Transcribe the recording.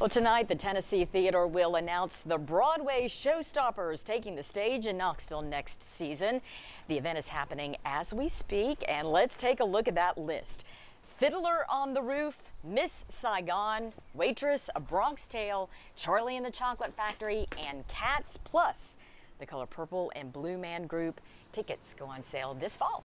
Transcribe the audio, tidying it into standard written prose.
Well, tonight the Tennessee Theater will announce the Broadway Showstoppers taking the stage in Knoxville next season. The event is happening as we speak, and let's take a look at that list. Fiddler on the Roof, Miss Saigon, Waitress, A Bronx Tale, Charlie and the Chocolate Factory, and Cats, plus the Color Purple and Blue Man Group. Tickets go on sale this fall.